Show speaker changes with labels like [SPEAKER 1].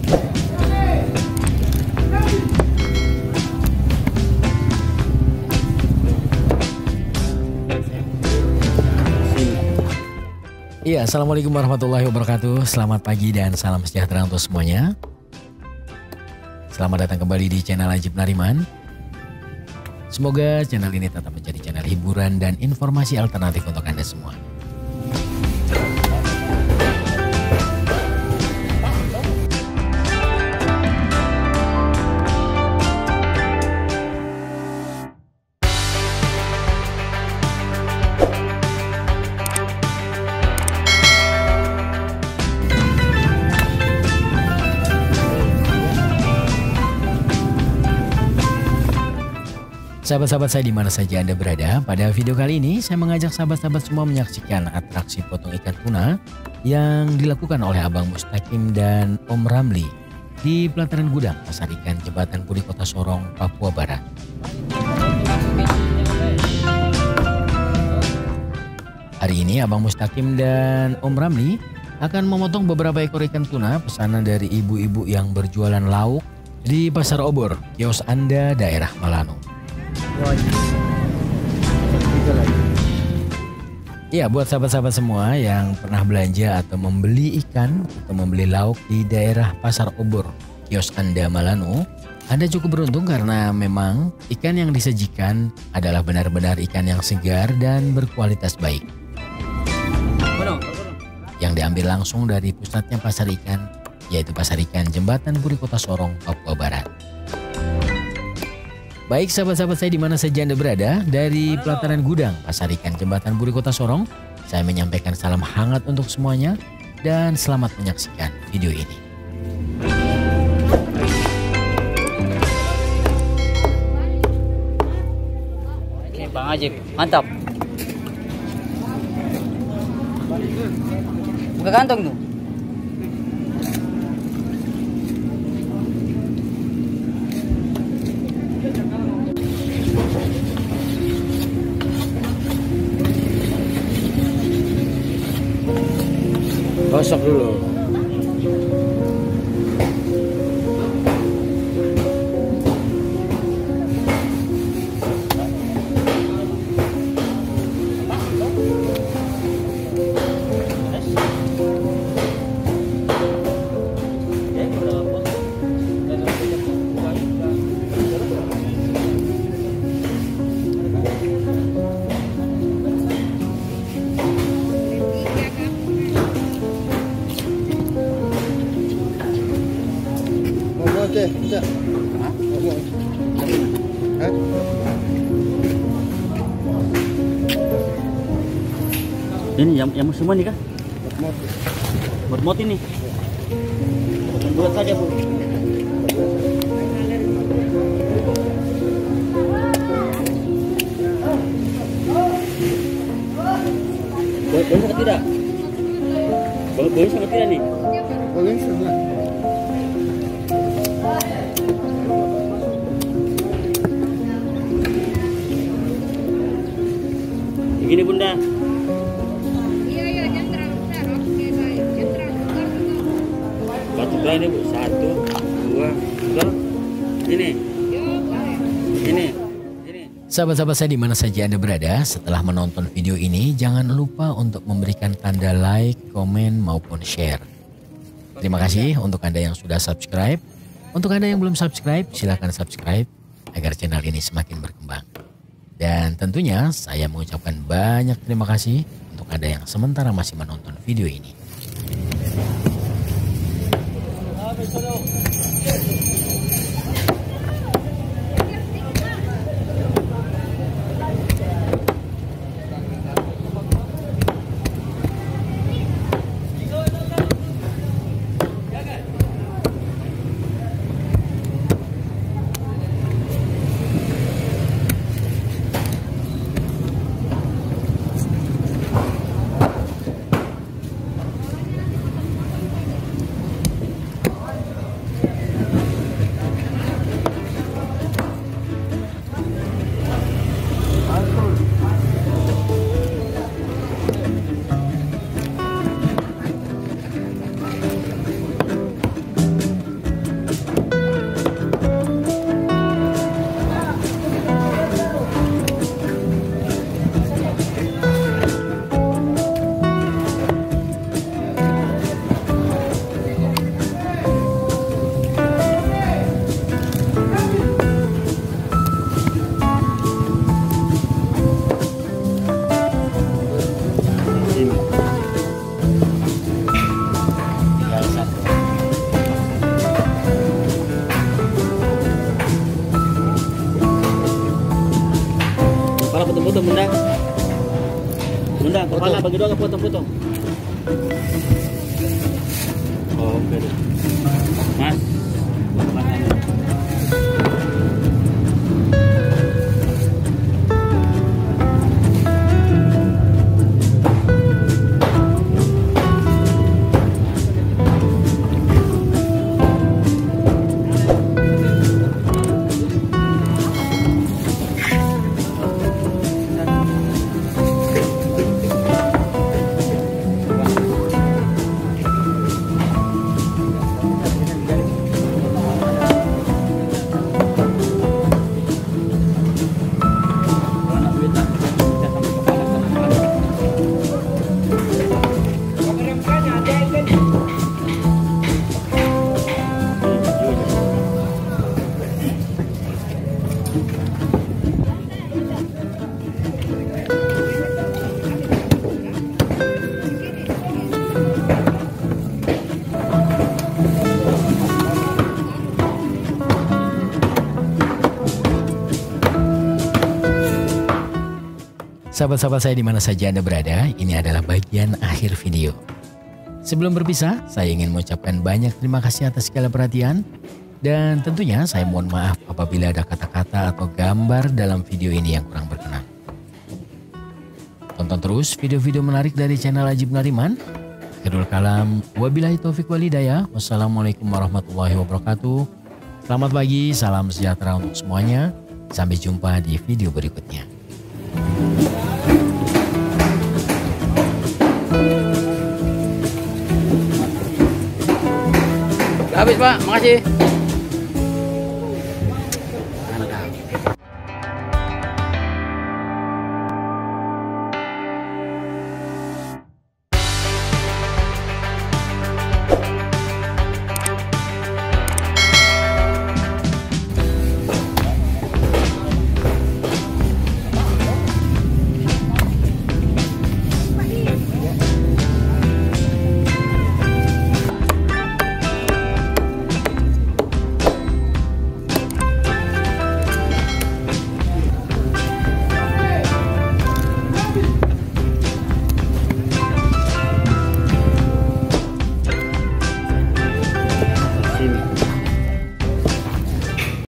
[SPEAKER 1] Iya, assalamualaikum warahmatullahi wabarakatuh. Selamat pagi dan salam sejahtera untuk semuanya. Selamat datang kembali di channel Ajib Nariman. Semoga channel ini tetap menjadi channel hiburan dan informasi alternatif untuk Anda semua. Sahabat-sahabat saya di mana saja Anda berada, pada video kali ini saya mengajak sahabat-sahabat semua menyaksikan atraksi potong ikan tuna yang dilakukan oleh Abang Mustaqim dan Om Ramli di pelataran gudang Pasar Ikan Jembatan Puri Kota Sorong, Papua Barat. Hari ini Abang Mustaqim dan Om Ramli akan memotong beberapa ekor ikan tuna pesanan dari ibu-ibu yang berjualan lauk di Pasar Obor, kios Anda daerah Malano. Ya, buat sahabat-sahabat semua yang pernah belanja atau membeli ikan atau membeli lauk di daerah Pasar Obor, kios Anda Malano, Anda cukup beruntung karena memang ikan yang disajikan adalah benar-benar ikan yang segar dan berkualitas baik. Yang diambil langsung dari pusatnya pasar ikan, yaitu Pasar Ikan Jembatan Puri Kota Sorong, Papua Barat. Baik sahabat-sahabat saya di mana saja Anda berada, dari pelataran gudang Pasar Ikan Jembatan Puri Kota Sorong, saya menyampaikan salam hangat untuk semuanya dan selamat menyaksikan video ini.
[SPEAKER 2] Oke, Bang Ajib, mantap. Buka kantong tuh.
[SPEAKER 1] Gosok dulu.
[SPEAKER 2] Ini yang semua nih kan? Bermot ini. Buat saja Bu. Boleh sangat tidak? Boleh sangat tidak nih? Boleh sangat. Begini Bunda. Ini Bu, 1, 2, 3. Ini.
[SPEAKER 1] Sahabat-sahabat saya di mana saja Anda berada, setelah menonton video ini jangan lupa untuk memberikan tanda like, komen maupun share. Terima kasih untuk Anda yang sudah subscribe. Untuk Anda yang belum subscribe, silakan subscribe agar channel ini semakin berkembang. Dan tentunya saya mengucapkan banyak terima kasih untuk Anda yang sementara masih menonton video ini.
[SPEAKER 2] Bunda. Bunda, kepala bagi dua potong-potong. Oke deh. Mas.
[SPEAKER 1] Sahabat-sahabat saya di mana saja Anda berada, ini adalah bagian akhir video. Sebelum berpisah, saya ingin mengucapkan banyak terima kasih atas segala perhatian. Dan tentunya saya mohon maaf apabila ada kata-kata atau gambar dalam video ini yang kurang berkenan. Tonton terus video-video menarik dari channel Ajib Ngariman. Akhirul kalam, wabillahi taufiq walhidayah. Wassalamualaikum warahmatullahi wabarakatuh. Selamat pagi, salam sejahtera untuk semuanya. Sampai jumpa di video berikutnya.
[SPEAKER 2] Habis Pak, makasih.